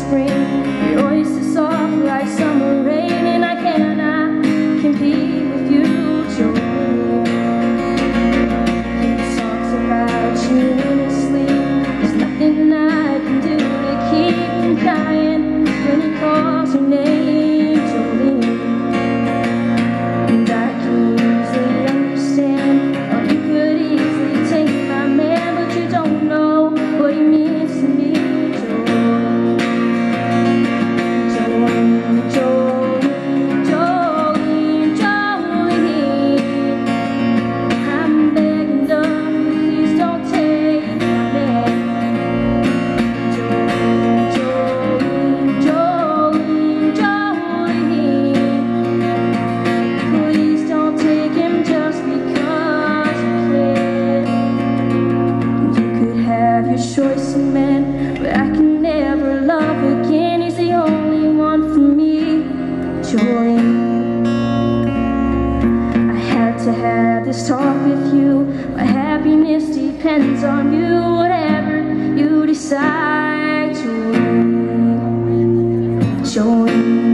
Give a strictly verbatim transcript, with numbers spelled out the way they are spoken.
spring. Your voice is soft like summer rain, and I cannot compete with you, Jolene. He talks about you in his sleep. There's nothing I can do to keep from crying when he calls your name, Jolene. And I can easily understand how you could easily take my man, but you don't know what he means to me. Choice of men, but I can never love again. He's the only one for me, Jolene. I had to have this talk with you. My happiness depends on you. Whatever you decide, Jolene, Jolene.